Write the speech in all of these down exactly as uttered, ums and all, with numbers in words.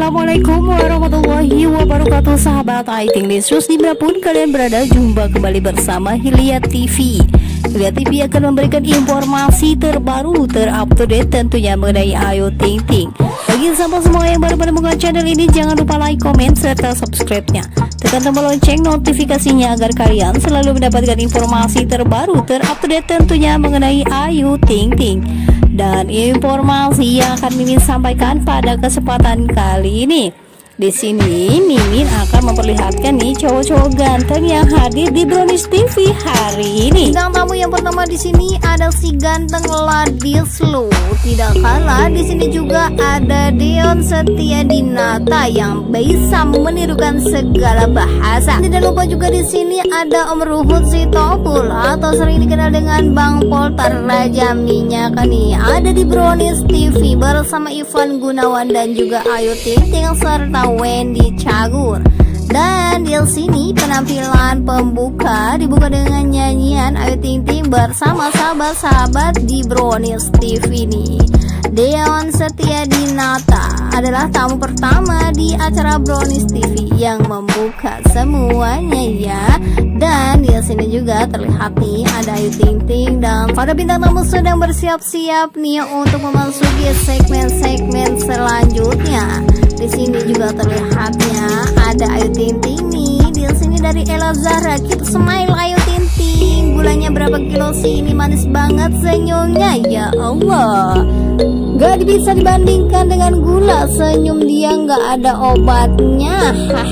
Assalamualaikum warahmatullahi wabarakatuh, sahabat I T News. Dimanapun kalian berada, jumpa kembali bersama Hilya T V. Hilya T V akan memberikan informasi terbaru, terupdate tentunya mengenai Ayu Ting Ting. Bagi sahabat semua yang baru menemukan channel ini, jangan lupa like, komen, serta subscribe-nya. Tekan tombol lonceng notifikasinya agar kalian selalu mendapatkan informasi terbaru, terupdate tentunya mengenai Ayu Ting Ting. Dan informasi yang akan Mimin sampaikan pada kesempatan kali ini, di sini Mimin akan memperlihatkan nih cowok-cowok ganteng yang hadir di Brownies T V hari ini. Bintang tamu yang pertama di sini ada si ganteng Ladislu. Tidak kalah di sini juga ada Deon Setiadinata yang bisa menirukan segala bahasa. Tidak lupa juga di sini ada Om Ruhut Sitopul atau sering dikenal dengan Bang Poltar Raja Minyak nih. Ada di Brownies T V bersama Ivan Gunawan dan juga Ayu Ting Ting serta Wendy Cagur. Dan di sini penampilan pembuka dibuka dengan nyanyian Ayu Ting Ting bersama sahabat-sahabat di Brownies T V nih. Deon Setiadinata adalah tamu pertama di acara Brownies T V yang membuka semuanya ya. Dan di sini juga terlihat nih ada Ayu Ting Ting dan para bintang tamu sedang bersiap-siap nih untuk memasuki segmen-segmen selanjutnya. Di sini juga terlihatnya ada Ayu Ting Ting nih. Di sini dari Ella Zahra, keep smile Ayu Ting Ting. Gulanya berapa kilo sih, ini manis banget senyumnya, ya Allah. Gak bisa dibandingkan dengan gula, senyum dia gak ada obatnya.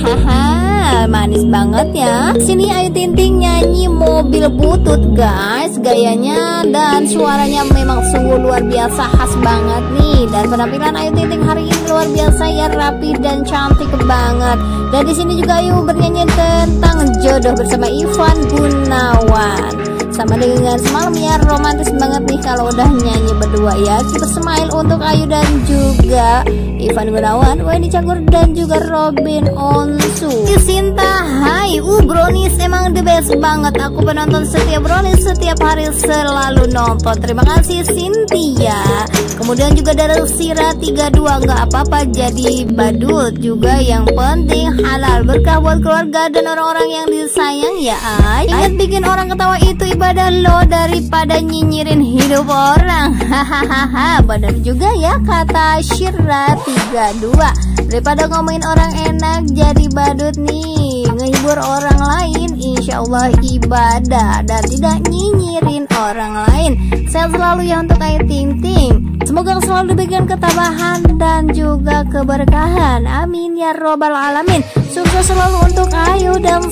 Hahaha, manis banget ya. Sini Ayu Ting Ting nyanyi mobil butut guys, gayanya dan suaranya memang sungguh luar biasa, khas banget nih. Dan penampilan Ayu Ting Ting hari ini luar biasa ya, rapi dan cantik banget. Dan di sini juga Ayu bernyanyi tentang jodoh bersama Ivan Gunawan. Sama dengan semalam ya, romantis banget nih kalau udah nyanyi berdua ya. Kita smile untuk Ayu dan juga Ivan Gunawan, Wendy Cagur dan juga Robin Onsu. Sinta, hai, uh Brownies emang the best banget. Aku penonton setiap Brownies, setiap hari selalu nonton. Terima kasih Cynthia. Kemudian juga dari Sira tiga dua, nggak apa-apa jadi badut juga, yang penting halal, berkah buat keluarga dan orang-orang yang disayang ya ay. Ingat bikin orang ketawa itu ibadah lo daripada nyinyirin hidup orang. Hahaha, bener juga ya kata Syira tiga dua. Daripada ngomongin orang enak jadi badut nih, ngehibur orang lain insya Allah ibadah dan tidak nyinyirin orang lain. Sehat selalu ya untuk Ayu Ting Ting. Semoga selalu diberikan ketabahan dan juga keberkahan. Amin ya robbal alamin. Sukses selalu untuk Ayu dan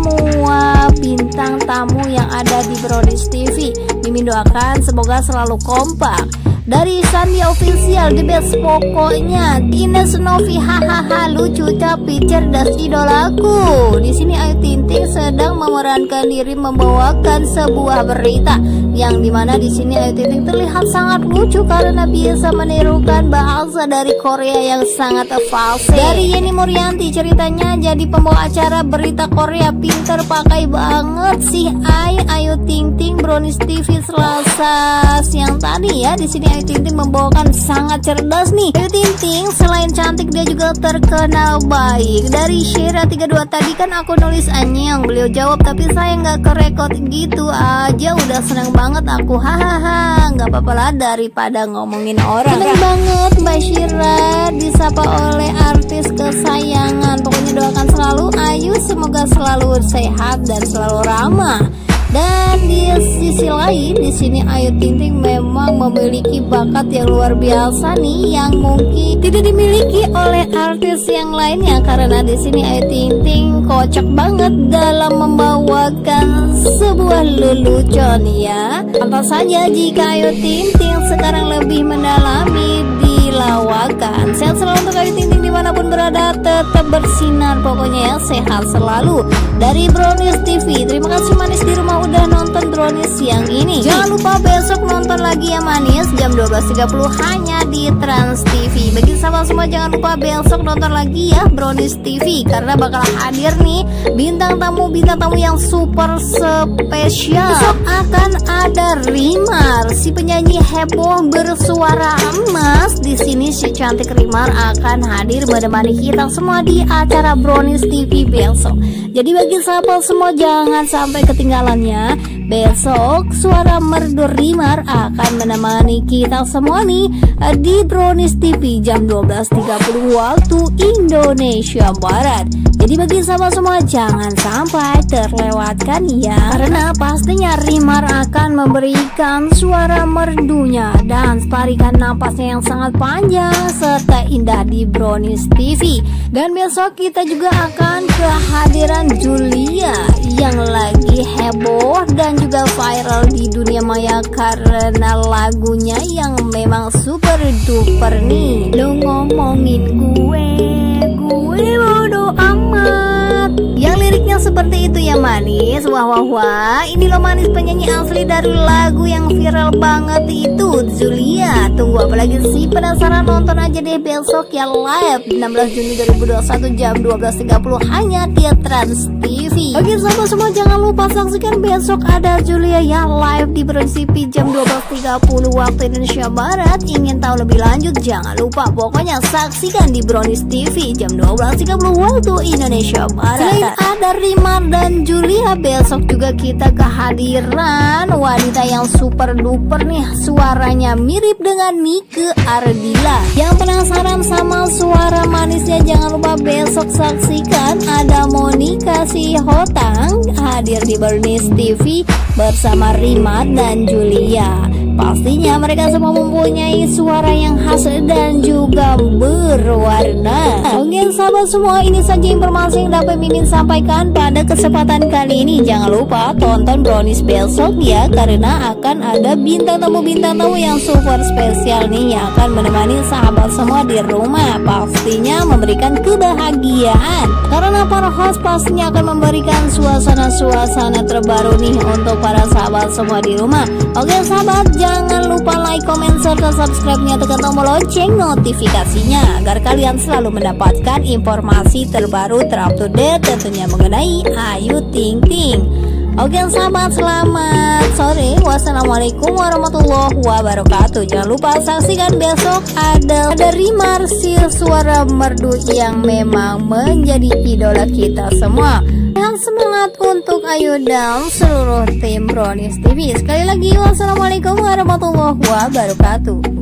semua bintang tamu yang ada di Brownies T V. Mimin doakan semoga selalu kompak. Dari Sandia Official, the best pokoknya. Ines Novi, hahaha, lucu tapi cerdas idolaku. Di sini Ayu Ting Ting sedang memerankan diri membawakan sebuah berita, yang dimana di sini Ayu Ting Ting terlihat sangat lucu karena bisa menirukan bahasa dari Korea yang sangat fasih. Dari Yeni Murianti, ceritanya jadi pembawa acara berita Korea, pinter pakai banget sih Ay Ayu Ting Ting. Brownies T V Selasa siang tadi ya. Di sini Ayu Ting Ting membawakan sangat cerdas nih. Ayu Ting Ting selain cantik dia juga terkenal baik. Dari Syira tiga dua tadi kan aku nulis anyang, beliau jawab tapi saya nggak kerekod gitu aja, udah seneng banget aku, hahaha. Nggak apa-apa lah daripada ngomongin orang. Seneng banget Mbak Syira disapa oleh artis kesayangan. Pokoknya doakan selalu Ayu semoga selalu sehat dan selalu ramah. Dan di sisi lain di sini Ayu Ting Ting memang memiliki bakat yang luar biasa nih, yang mungkin tidak dimiliki oleh artis yang lainnya, karena di sini Ayu Ting Ting kocak banget dalam membawakan sebuah lelucon ya. Pantas saja jika Ayu Ting Ting sekarang lebih mendalami di lawakan. Sehat selalu untuk Ayu Ting Ting dimanapun berada, tetap bersinar pokoknya ya, sehat selalu. Dari Brownies T V, terima kasih manis di rumah udah nonton Brownies siang ini. Jangan lupa besok nonton lagi ya manis, jam dua belas tiga puluh hanya di Trans T V. Bagi sahabat semua jangan lupa besok nonton lagi ya Brownies T V, karena bakal hadir nih bintang tamu-bintang tamu yang super spesial. Besok akan ada Rimar, si penyanyi heboh bersuara emas. Di sini si cantik Rimar akan hadir benar menemani kita semua di acara Brownies T V besok. Jadi bagi sahabat semua jangan sampai ketinggalannya. Besok Suara Merdu Rimar akan menemani kita semua nih di Brownies T V jam dua belas tiga puluh waktu Indonesia Barat. Jadi bagi sahabat semua jangan sampai terlewatkan ya, karena pastinya Rimar akan memberikan suara merdunya dan tarikan napasnya yang sangat panjang serta indah di Brownies T V. Dan besok kita juga akan kehadiran Julia yang lagi heboh dan juga viral di dunia maya karena lagunya yang memang super duper nih. Lu ngomongin gue, gue bodo amat, yang liriknya seperti itu ya manis. Wah wah wah, ini loh manis penyanyi asli dari lagu yang viral banget itu, Julia. Tunggu apalagi sih, penasaran? Nonton aja deh besok ya, live enam belas Juni dua ribu dua puluh satu jam dua belas tiga puluh hanya di Trans T V. Oke sahabat semua jangan lupa saksikan besok ada Julia ya live di Brownies T V jam dua belas tiga puluh waktu Indonesia Barat. Ingin tahu lebih lanjut jangan lupa pokoknya saksikan di Brownies T V jam dua belas tiga puluh waktu Indonesia Barat. Selain ada Rimar dan Julia, besok juga kita kehadiran wanita yang super duper nih, suaranya mirip dengan Nike Ardila. Yang penasaran sama suara manisnya jangan lupa besok saksikan ada Monica Sihotang hadir di Brownies T V bersama Rimar dan Julia. Pastinya mereka semua mempunyai suara yang khas dan juga berwarna. Oke sahabat semua, ini saja informasi yang dapat Mimin sampaikan pada kesempatan kali ini. Jangan lupa tonton Brownies besok ya, karena akan ada bintang tamu-bintang tamu yang super spesial nih yang akan menemani sahabat semua di rumah. Pastinya memberikan kebahagiaan, karena para host pastinya akan memberikan suasana-suasana terbaru nih untuk para sahabat semua di rumah. Oke sahabat, jangan lupa like, comment, serta subscribe-nya, tekan tombol lonceng notifikasinya agar kalian selalu mendapatkan informasi terbaru terupdate tentunya mengenai Ayu Ting Ting. Oke sahabat, selamat sore. Wassalamualaikum warahmatullahi wabarakatuh. Jangan lupa saksikan besok ada ada Rimar si suara merdu yang memang menjadi idola kita semua. Dan semangat untuk Ayu dan seluruh tim Brownies T V. Sekali lagi wassalamualaikum warahmatullahi wabarakatuh.